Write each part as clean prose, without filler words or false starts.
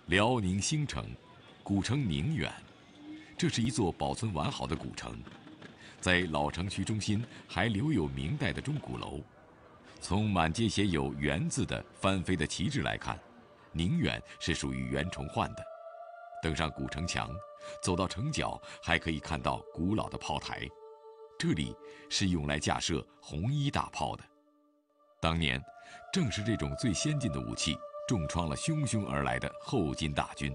辽宁兴城，古称宁远，这是一座保存完好的古城，在老城区中心还留有明代的钟鼓楼。从满街写有“元”字的翻飞的旗帜来看，宁远是属于袁崇焕的。登上古城墙，走到城角，还可以看到古老的炮台，这里是用来架设红衣大炮的。当年，正是这种最先进的武器重创了汹汹而来的后金大军。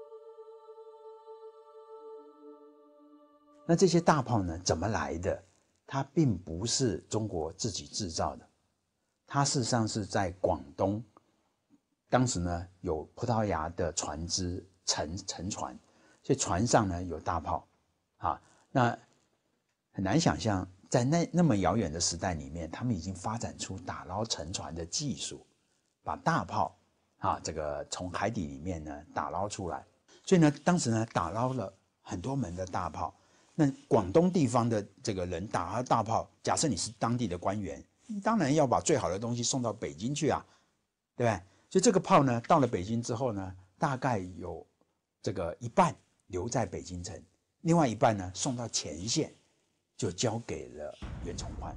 那这些大炮呢，怎么来的？它并不是中国自己制造的，它事实上是在广东，当时呢有葡萄牙的船只沉船，所以船上呢有大炮，啊，那很难想象，在那么遥远的时代里面，他们已经发展出打捞沉船的技术，把大炮啊这个从海底里面呢打捞出来，所以呢，当时呢打捞了很多门的大炮。那广东地方的这个人打了大炮，假设你是当地的官员，你当然要把最好的东西送到北京去啊，对不对？所以这个炮呢，到了北京之后呢，大概有这个一半留在北京城，另外一半呢送到前线，就交给了袁崇焕。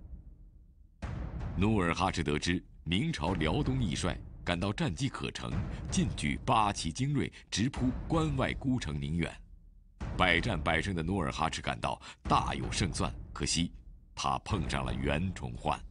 努尔哈赤得知明朝辽东义帅感到战机可乘，进举8旗精锐，直扑关外孤城宁远。百战百胜的努尔哈赤感到大有胜算，可惜他碰上了袁崇焕。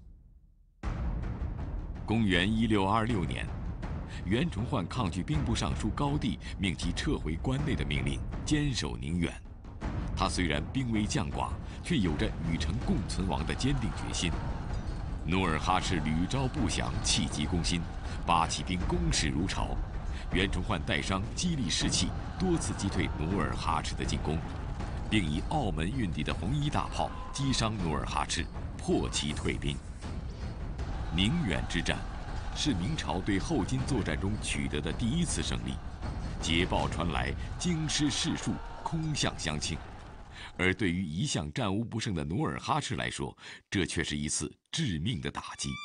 公元1626年，袁崇焕抗拒兵部尚书高帝命其撤回关内的命令，坚守宁远。他虽然兵微将寡，却有着与城共存亡的坚定决心。努尔哈赤屡招不降，气急攻心，8旗兵攻势如潮。袁崇焕带伤，激励士气，多次击退努尔哈赤的进攻，并以澳门运抵的红衣大炮击伤努尔哈赤，迫其退兵。宁远之战是明朝对后金作战中取得的第一次胜利，捷报传来，京师士庶，空巷相庆。而对于一向战无不胜的努尔哈赤来说，这却是一次致命的打击。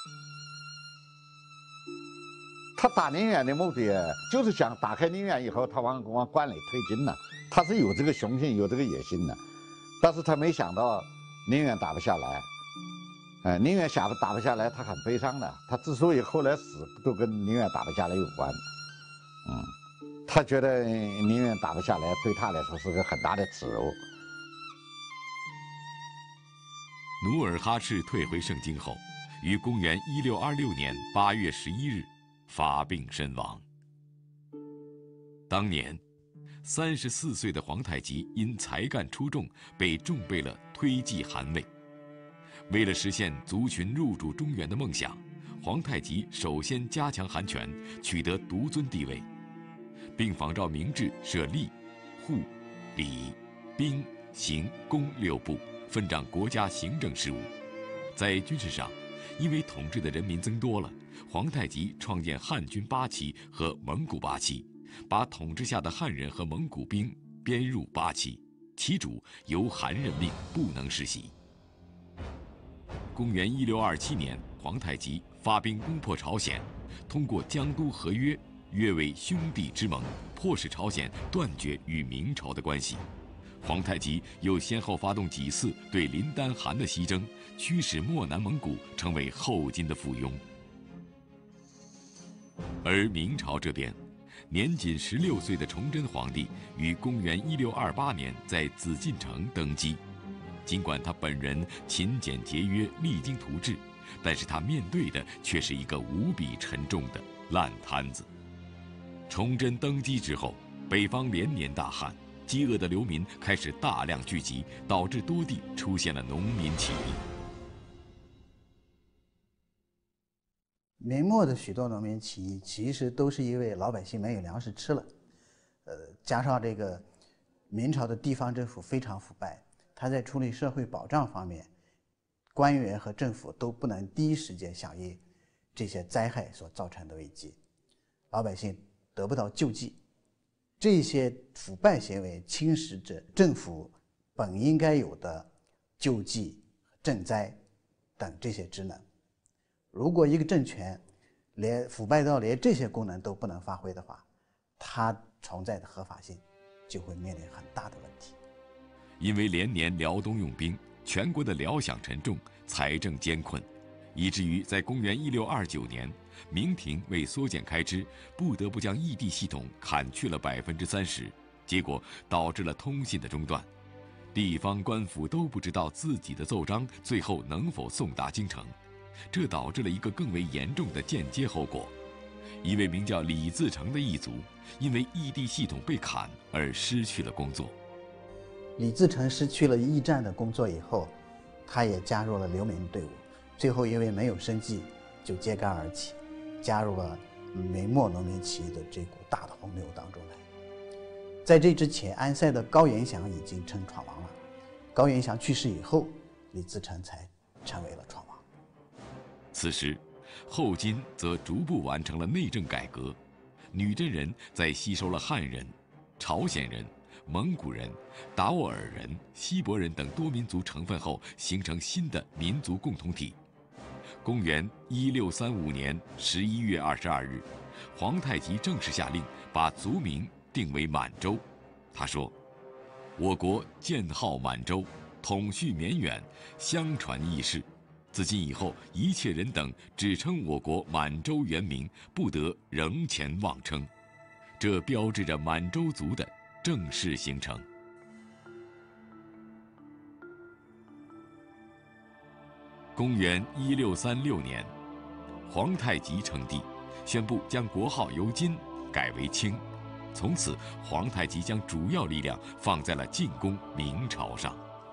他打宁远的目的就是想打开宁远以后，他往关内推进呢。他是有这个雄心，有这个野心的，但是他没想到宁远打不下来。宁远打不下来，他很悲伤的。他之所以后来死，都跟宁远打不下来有关。他觉得宁远打不下来，对他来说是个很大的耻辱。 努尔哈赤退回盛京后，于公元1626年8月11日发病身亡。当年，34岁的皇太极因才干出众，被重备了推记汗位。为了实现族群入主中原的梦想，皇太极首先加强汗权，取得独尊地位，并仿照明制设吏、户、礼、兵、刑、工6部，分掌国家行政事务。在军事上，因为统治的人民增多了，皇太极创建汉军8旗和蒙古8旗，把统治下的汉人和蒙古兵编入8旗，旗主由韩任命，不能世袭。公元1627年，皇太极发兵攻破朝鲜，通过江都合约，约为兄弟之盟，迫使朝鲜断绝与明朝的关系。皇太极又先后发动几次对林丹汗的西征，驱使漠南蒙古成为后金的附庸。而明朝这边，年仅16岁的崇祯皇帝于公元1628年在紫禁城登基。尽管他本人勤俭节约、励精图治，但是他面对的却是一个无比沉重的烂摊子。崇祯登基之后，北方连年大旱，饥饿的流民开始大量聚集，导致多地出现了农民起义。 明末的许多农民起义，其实都是因为老百姓没有粮食吃了，加上这个明朝的地方政府非常腐败，他在处理社会保障方面，官员和政府都不能第一时间响应这些灾害所造成的危机，老百姓得不到救济，这些腐败行为侵蚀着政府本应该有的救济、赈灾等这些职能。如果一个政权腐败到连这些功能都不能发挥的话， 它存在的合法性就会面临很大的问题。 因为连年辽东用兵，全国的辽饷沉重，财政艰困，以至于在公元1629年，明廷为缩减开支，不得不将驿地系统砍去了30%，结果导致了通信的中断，地方官府都不知道自己的奏章最后能否送达京城，这导致了一个更为严重的间接后果。一位名叫李自成的异族，因为驿地系统被砍而失去了工作。 李自成失去了驿站的工作以后，他也加入了流民队伍，最后因为没有生计，就揭竿而起，加入了明末农民起义的这股大的洪流当中来。在这之前，安塞的高延祥已经称闯王了。高延祥去世以后，李自成才成为了闯王。 此时，后金则逐步完成了内政改革，女真人在吸收了汉人、朝鲜人、蒙古人、达斡尔人、锡伯人等多民族成分后，形成新的民族共同体。公元1635年11月22日，皇太极正式下令把族名定为满洲。他说：“我国建号满洲，统序绵远，相传易世。自今以后，一切人等只称我国满洲原名，不得仍前妄称。”这标志着满洲族的正式形成。公元1636年，皇太极称帝，宣布将国号由金改为清。从此，皇太极将主要力量放在了进攻明朝上。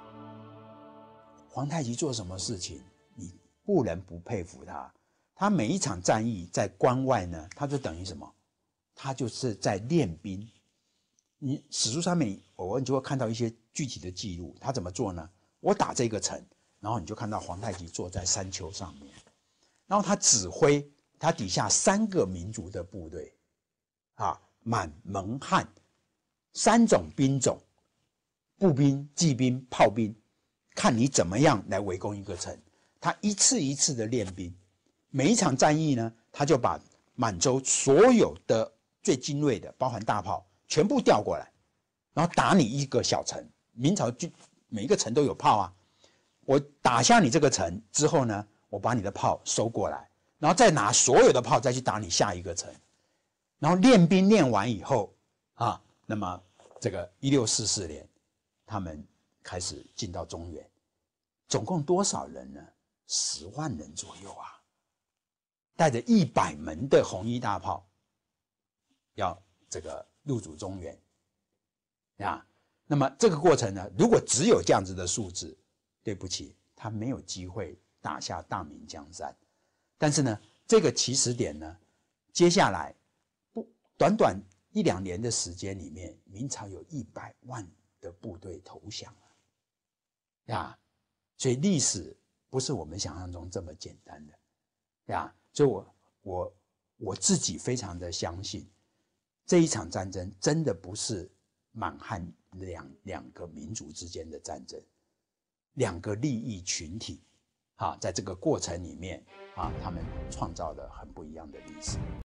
皇太极做什么事情，你不能不佩服他。他每一场战役在关外呢，他就等于什么？他就是在练兵。你史书上面偶尔就会看到一些具体的记录，他怎么做呢？我打这个城，然后你就看到皇太极坐在山丘上面，然后他指挥他底下3个民族的部队，满、蒙、汉3种兵种，步兵、骑兵、炮兵，看你怎么样来围攻一个城。他一次一次的练兵，每一场战役呢，他就把满洲所有的最精锐的，包含大炮，全部调过来，然后打你一个小城。明朝就每一个城都有炮啊，我打下你这个城之后呢，我把你的炮收过来，然后再拿所有的炮再去打你下一个城。然后练兵练完以后那么这个1644年，他们开始进到中原，总共多少人呢？10万人左右啊，带着100门的红衣大炮，要这个入主中原那么这个过程呢，如果只有这样子的数字，对不起，他没有机会打下大明江山。但是呢，这个起始点呢，接下来短短1、2年的时间里面，明朝有100万的部队投降了所以历史不是我们想象中这么简单的所以我自己非常的相信，这一场战争真的不是满汉两个民族之间的战争，2个利益群体在这个过程里面他们创造了很不一样的历史。